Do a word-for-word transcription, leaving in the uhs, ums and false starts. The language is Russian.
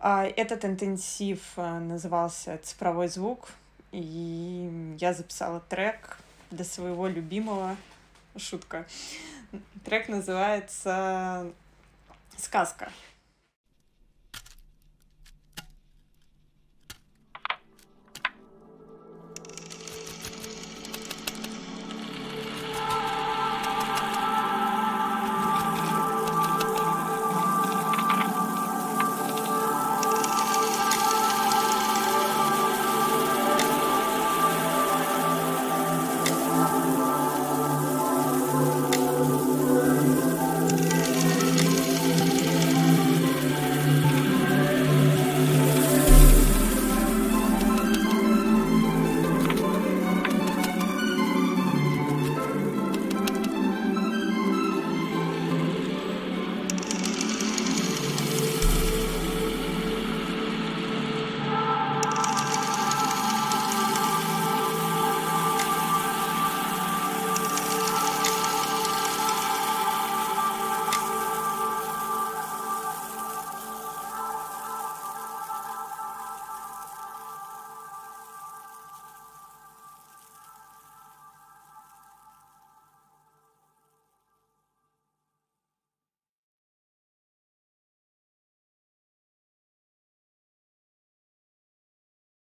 А, Этот интенсив а, назывался «Цифровой звук», и я записала трек для своего любимого. Шутка. Трек называется «Сказка».